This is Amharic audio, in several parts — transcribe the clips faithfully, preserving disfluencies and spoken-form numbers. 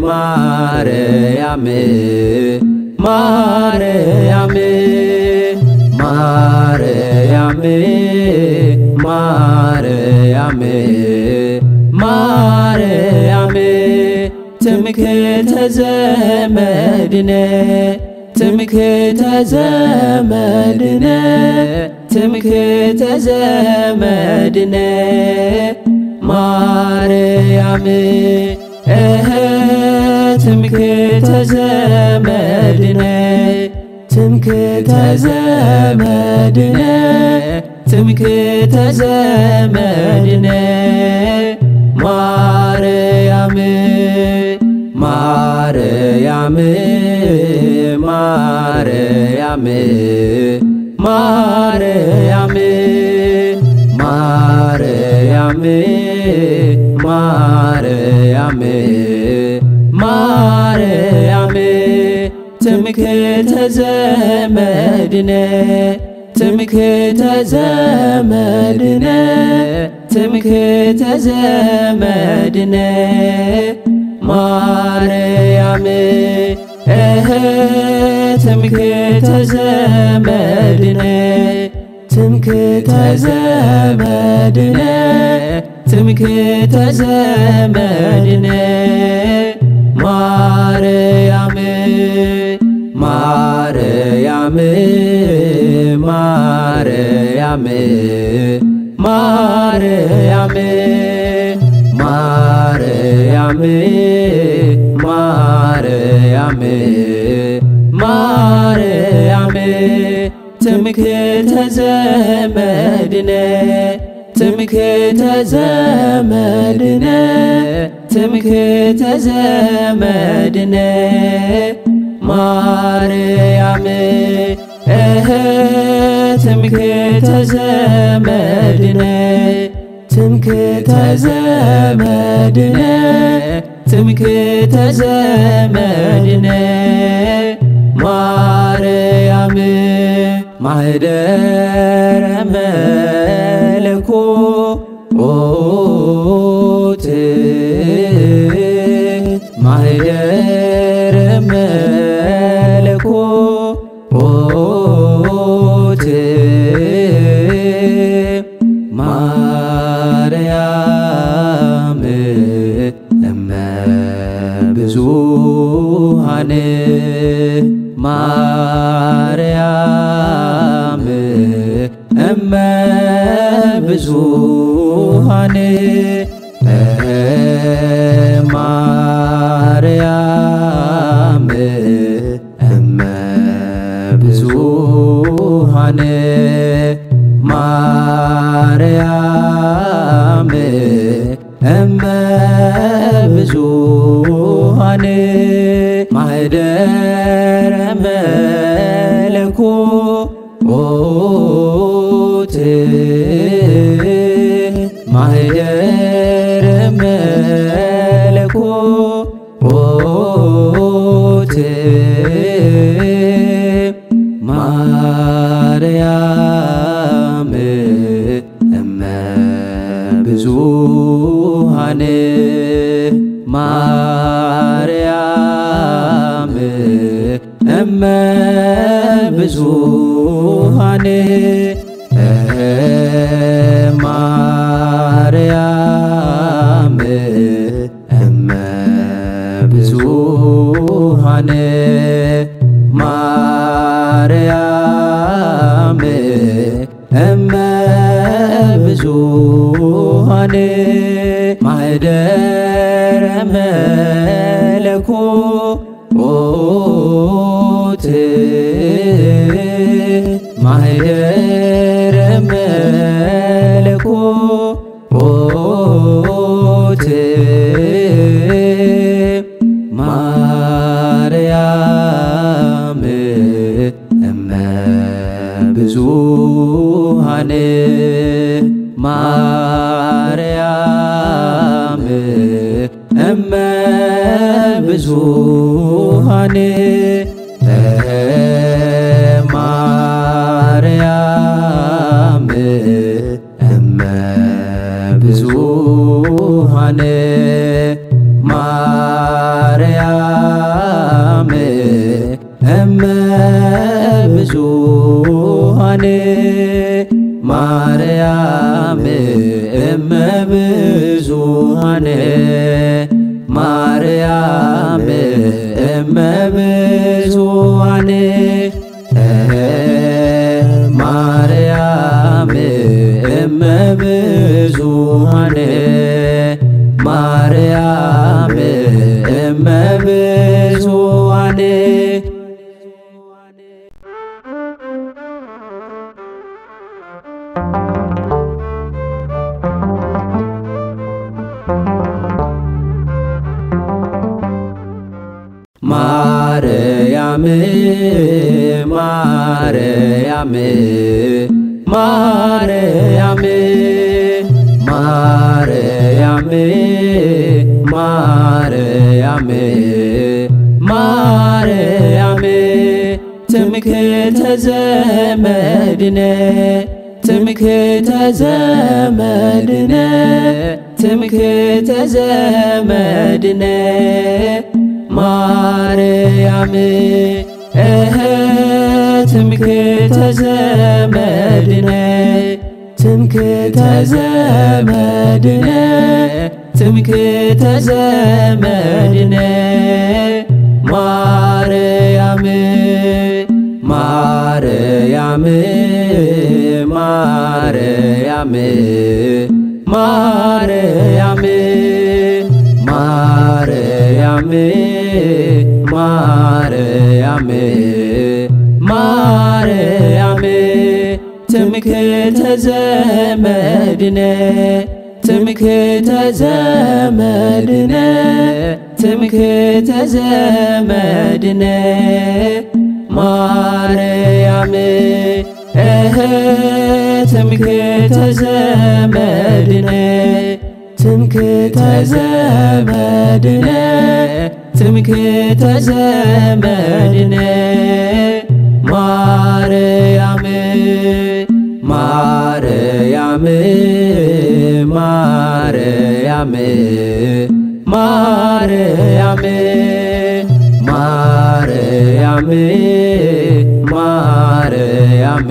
ማርያም ማርያም ማርያም ማርያም ማርያም ትምክህተ ዘመድነ ትምክህተ ዘመድነ ትምክህተ ዘመድነ ማርያም እህ ትምክህተ ዘመድነ ትምክህተ ዘመድነ ትምክህተ ዘመድነ ማርያም ማርያም ማርያም ማርያም ማርያም ማርያም ማርያም ትምክህተ ዘመድነ ትምክህተ ዘመድነ ትምክህተ ዘመድነ ማርያም እህ ትምክህተ ዘመድነ ትምክህተ ዘመድነ ትምክህተ ዘመድነ ማርያም ማርያም ማርያም ማርያም ማርያም ማርያም ማርያም ትምክህተ ዘመድነ ትምክህተ ዘመድነ ትምክህተ ዘመድነ ማርያም እህ ትምክህተ ዘመድነ ትምክህተ ዘመድነ ትምክህተ ዘመድነ ማርያም ማኅደረ መለኮት ማኅደረ መለኮት ማርያም እመ ብዙኃን ማርያም እመ ብዙኃን ማርያም እመ ብዙኃን ማርያም እመ ብዙኃን ማኅደረ መለኮት ማኅደረ መለኮት ማርያም እመ ብዙኃን ማርያም እመ ብዙኃን ማርያም እመ ብዙኃን ማርያም እመ ብዙኃን ማኅደረ መለኮት ማኅደረ መለኮት ማርያም እመ ብዙኃን ማርያም እመ ብዙኃን ማርያም እመ ብዙኃን ማርያም ብዙኃን ማርያም ማርያም ማርያም ማርያም ማርያም ማርያም ትምክህተ ዘመድነ ትምክህተ ዘመድነ ትምክህተ ዘመድነ ማርያም እህ ትምክህተ ዘመድነ ትምክህተ ዘመድነ ትምክህተ ዘመድነ ማርያም ማርያም ማርያም ማርያም ማርያም ማርያም ማርያም ትምክህተ ዘመድነ ትምክህተ ዘመድነ ትምክህተ ዘመድነ ማርያም እህ ትምክህተ ዘመድነ ትምክህተ ዘመድነ ትምክህተ ዘመድነ ማርያም ማርያም ማርያም ማርያም ማርያም ማርያም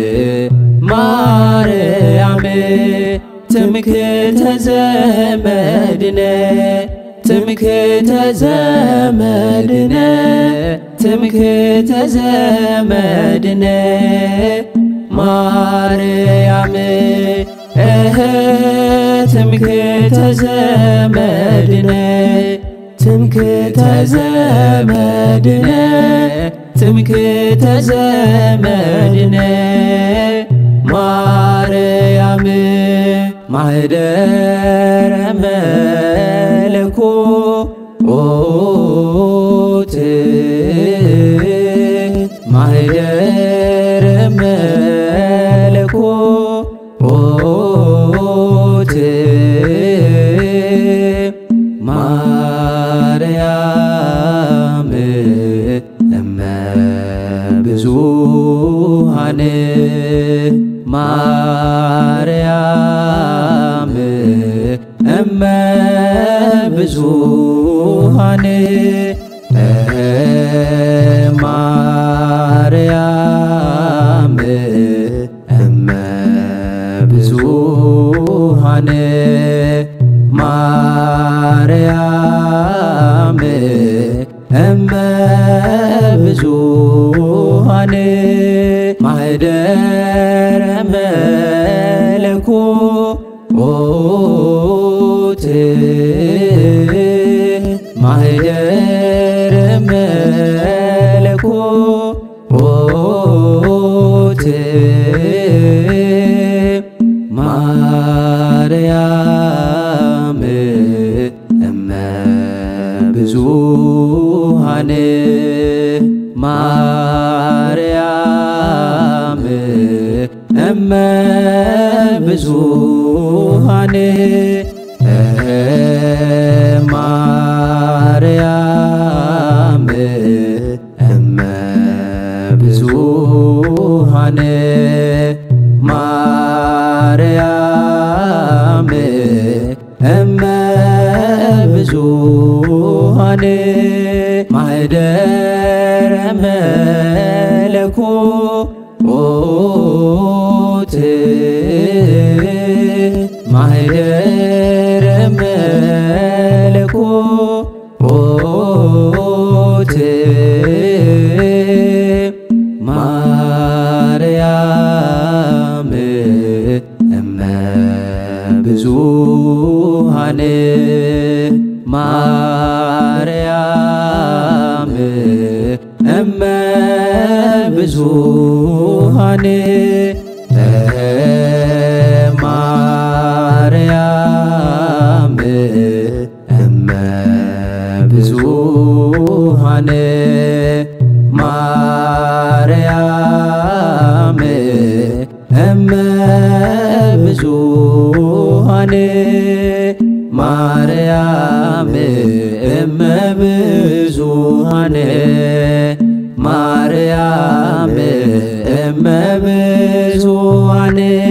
ማርያም ትምክህተ ዘመድነ ትምክህተ ዘመድነ ትምክህተ ዘመድነ ማርያም እህ ትምክህተ ዘመድነ ትምክህተ ዘመድነ ትምክህተ ዘመድነ ማርያም ማኅደረ መለኮት ማኅደረ መለኮት ማርያም እመ ብዙኃን ማርያም እመ ብዙኃን ማርያም እመ ብዙኃን ማርያም እመ ብዙኃን ማኅደረ መለኮት ማኅደረ መለኮት ማርያም እመ ብዙኃን ማርያም እመ ብዙኃን ማርያም እመ ብዙኃን ማርያም እመ ብዙኃን ማኅደረ መለኮት ማኅደረ መለኮት ማርያም እመ ብዙኃን ማርያም ብዙኃን ማርያም እመ ብዙኃን ማርያም እመ ብዙኃን ማርያም እመ ብዙኃን ማርያም እመ ብዙኃን